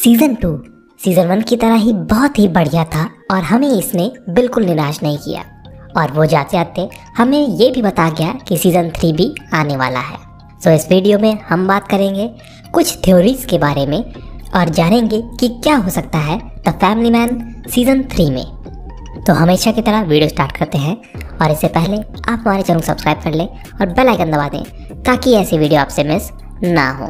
Season 2 season 1 की तरह ही बहुत ही बढ़िया था और हमें इसने बिल्कुल निराश नहीं किया। और वो जाते जाते हमें ये भी बता गया कि सीजन 3 भी आने वाला है। सो इस वीडियो में हम बात करेंगे कुछ थ्योरीज के बारे में और जानेंगे कि क्या हो सकता है द फैमिली मैन सीजन 3 में। तो हमेशा की तरह वीडियो स्टार्ट करते हैं और इससे पहले आप हमारे चैनल को सब्सक्राइब कर लें और बेल आइकन दबा दें ताकि ऐसी वीडियो आपसे मिस ना हो।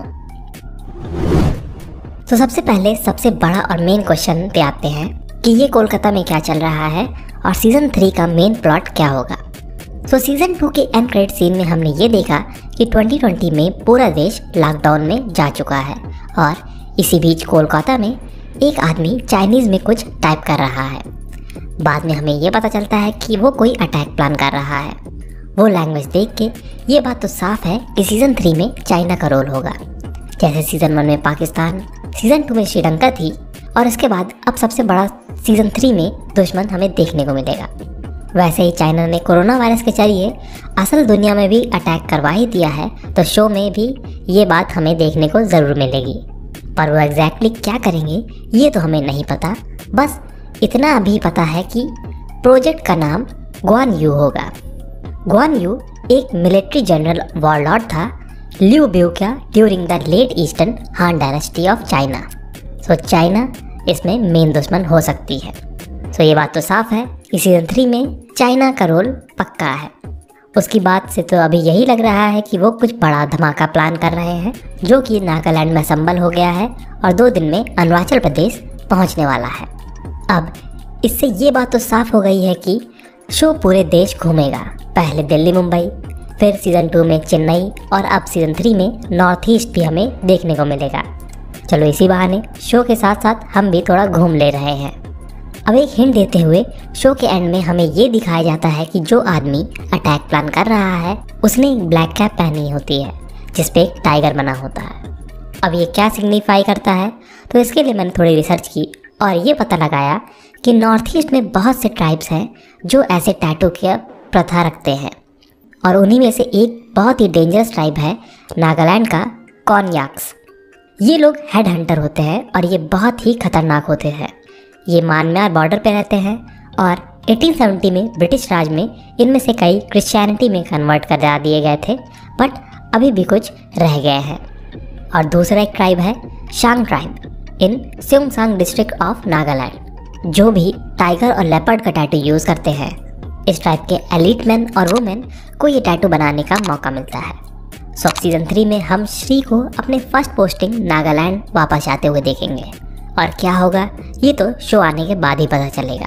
तो सबसे पहले सबसे बड़ा और मेन क्वेश्चन पे आते हैं कि ये कोलकाता में क्या चल रहा है और सीजन 3 का मेन प्लॉट क्या होगा। तो सीजन 2 के एंड क्रेडिट सीन में हमने ये देखा कि 2020 में पूरा देश लॉकडाउन में जा चुका है और इसी बीच कोलकाता में एक आदमी चाइनीज़ में कुछ टाइप कर रहा है। बाद में हमें ये पता चलता है कि वो कोई अटैक प्लान कर रहा है। वो लैंग्वेज देख के ये बात तो साफ है कि सीजन 3 में चाइना का रोल होगा। जैसे सीजन 1 में पाकिस्तान, सीजन 2 में श्रीलंका थी और इसके बाद अब सबसे बड़ा सीजन 3 में दुश्मन हमें देखने को मिलेगा। वैसे ही चाइना ने कोरोना वायरस के जरिए असल दुनिया में भी अटैक करवा ही दिया है, तो शो में भी ये बात हमें देखने को ज़रूर मिलेगी। पर वो एग्जैक्टली क्या करेंगे ये तो हमें नहीं पता। बस इतना अभी पता है कि प्रोजेक्ट का नाम ग्वान यू होगा। ग्वान यू एक मिलिट्री जनरल वॉरलॉर्ड था लियू ब्यू का during the late eastern Han dynasty of China. So China इसमें मेन दुश्मन हो सकती है। सो ये बात तो साफ है कि सीजन 3 में चाइना का रोल पक्का है। उसकी बात से तो अभी यही लग रहा है कि वो कुछ बड़ा धमाका प्लान कर रहे हैं जो कि नागालैंड में असम्बल हो गया है और 2 दिन में अरुणाचल प्रदेश पहुंचने वाला है। अब इससे ये बात तो साफ हो गई है कि शो पूरे देश घूमेगा। पहले दिल्ली, मुंबई, फिर सीजन 2 में चेन्नई और अब सीजन 3 में नॉर्थ ईस्ट भी हमें देखने को मिलेगा। चलो इसी बहाने शो के साथ साथ हम भी थोड़ा घूम ले रहे हैं। अब एक हिंट देते हुए शो के एंड में हमें ये दिखाया जाता है कि जो आदमी अटैक प्लान कर रहा है उसने एक ब्लैक कैप पहनी होती है जिस पे एक टाइगर बना होता है। अब ये क्या सिग्निफाई करता है, तो इसके लिए मैंने थोड़ी रिसर्च की और ये पता लगाया कि नॉर्थ ईस्ट में बहुत से ट्राइब्स हैं जो ऐसे टैटू की प्रथा रखते हैं और उन्हीं में से एक बहुत ही डेंजरस ट्राइब है नागालैंड का कॉन्याक्स। ये लोग हेड हंटर होते हैं और ये बहुत ही खतरनाक होते हैं। ये म्यांमार बॉर्डर पे रहते हैं और 1870 में ब्रिटिश राज में इनमें से कई क्रिश्चियनिटी में कन्वर्ट कर दिए गए थे, बट अभी भी कुछ रह गए हैं। और दूसरा एक ट्राइब है Chang tribe in Tuensang district of Nagaland, जो भी टाइगर और लेपर्ड का टैटू यूज़ करते हैं। इस टाइप के एलिट मैन और वुमेन को ये टैटू बनाने का मौका मिलता है। सो सीजन 3 में हम श्री को अपने फर्स्ट पोस्टिंग नागालैंड वापस आते हुए देखेंगे और क्या होगा ये तो शो आने के बाद ही पता चलेगा।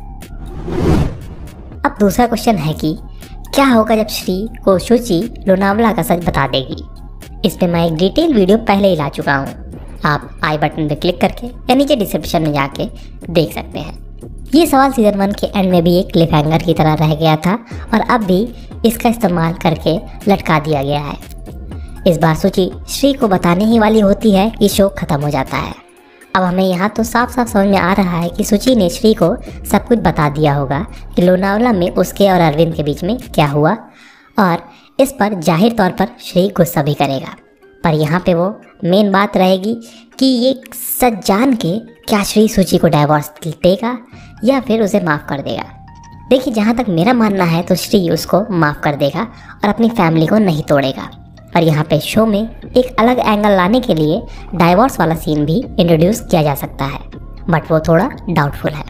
अब दूसरा क्वेश्चन है कि क्या होगा जब श्री को शुचि लोनावला का सच बता देगी। इस पर मैं एक डिटेल वीडियो पहले ही ला चुका हूँ, आप आई बटन पे क्लिक करके या नीचे डिस्क्रिप्शन में जाके देख सकते हैं। ये सवाल सीजन 1 के एंड में भी एक क्लिफ हैंगर की तरह रह गया था और अब भी इसका इस्तेमाल करके लटका दिया गया है। इस बार सूची श्री को बताने ही वाली होती है कि शो खत्म हो जाता है। अब हमें यहाँ तो साफ साफ समझ में आ रहा है कि सूची ने श्री को सब कुछ बता दिया होगा कि लोनावला में उसके और अरविंद के बीच में क्या हुआ और इस पर जाहिर तौर पर श्री गुस्सा भी करेगा। पर यहाँ पे वो मेन बात रहेगी कि ये सच जान के क्या श्री सूची को डाइवोर्स देगा या फिर उसे माफ़ कर देगा। देखिए, जहाँ तक मेरा मानना है तो श्री उसको माफ़ कर देगा और अपनी फैमिली को नहीं तोड़ेगा। पर यहाँ पे शो में एक अलग एंगल लाने के लिए डाइवोर्स वाला सीन भी इंट्रोड्यूस किया जा सकता है, बट वो थोड़ा डाउटफुल है।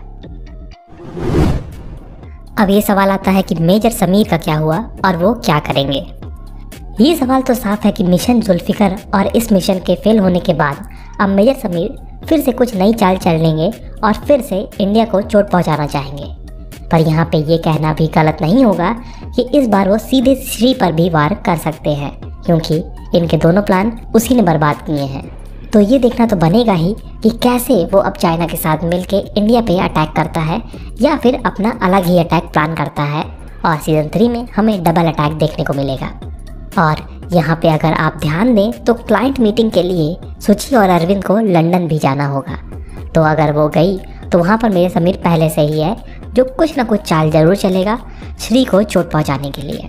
अब ये सवाल आता है कि मेजर समीर का क्या हुआ और वो क्या करेंगे। ये सवाल तो साफ है कि मिशन जुल्फिकर और इस मिशन के फेल होने के बाद अब मेजर समीर फिर से कुछ नई चाल चल लेंगे और फिर से इंडिया को चोट पहुंचाना चाहेंगे। पर यहाँ पे ये कहना भी गलत नहीं होगा कि इस बार वो सीधे श्री पर भी वार कर सकते हैं, क्योंकि इनके दोनों प्लान उसी ने बर्बाद किए हैं। तो ये देखना तो बनेगा ही कि कैसे वो अब चाइना के साथ मिलके इंडिया पे अटैक करता है या फिर अपना अलग ही अटैक प्लान करता है। और सीजन 3 में हमें डबल अटैक देखने को मिलेगा। और यहाँ पे अगर आप ध्यान दें तो क्लाइंट मीटिंग के लिए सूची और अरविंद को लंदन भी जाना होगा। तो अगर वो गई तो वहाँ पर मेरे समीर पहले से ही है जो कुछ ना कुछ चाल जरूर चलेगा श्री को चोट पहुँचाने के लिए।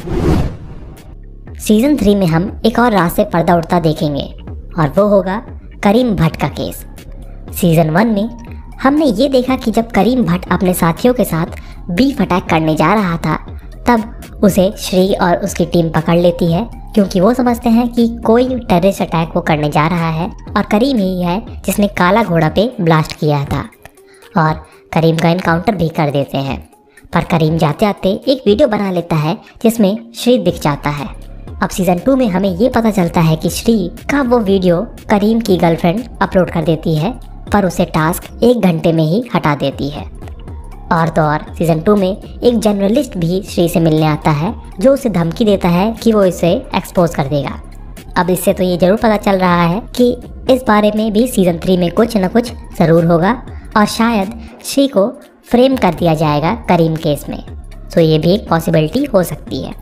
सीजन 3 में हम एक और रात से पर्दा उड़ता देखेंगे और वो होगा करीम भट्ट का केस। सीज़न 1 में हमने ये देखा कि जब करीम भट्ट अपने साथियों के साथ बीफ अटैक करने जा रहा था तब उसे श्री और उसकी टीम पकड़ लेती है, क्योंकि वो समझते हैं कि कोई टेररिस्ट अटैक वो करने जा रहा है और करीम ही है जिसने काला घोड़ा पे ब्लास्ट किया था, और करीम का इनकाउंटर भी कर देते हैं। पर करीम जाते जाते एक वीडियो बना लेता है जिसमें श्री दिख जाता है। अब सीज़न 2 में हमें ये पता चलता है कि श्री का वो वीडियो करीम की गर्लफ्रेंड अपलोड कर देती है, पर उसे टास्क 1 घंटे में ही हटा देती है। और तो और सीज़न 2 में एक जर्नलिस्ट भी श्री से मिलने आता है जो उसे धमकी देता है कि वो इसे एक्सपोज कर देगा। अब इससे तो ये जरूर पता चल रहा है कि इस बारे में भी सीज़न 3 में कुछ न कुछ ज़रूर होगा और शायद श्री को फ्रेम कर दिया जाएगा करीम केस में। सो ये भी एक पॉसिबिलिटी हो सकती है।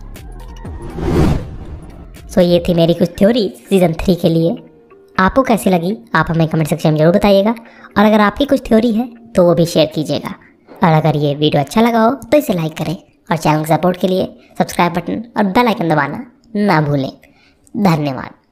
सो ये थी मेरी कुछ थ्योरी सीज़न 3 के लिए। आपको कैसी लगी आप हमें कमेंट सेक्शन में जरूर बताइएगा, और अगर आपकी कुछ थ्योरी है तो वो भी शेयर कीजिएगा। और अगर ये वीडियो अच्छा लगा हो तो इसे लाइक करें और चैनल सपोर्ट के लिए सब्सक्राइब बटन और बेल आइकन दबाना ना भूलें। धन्यवाद।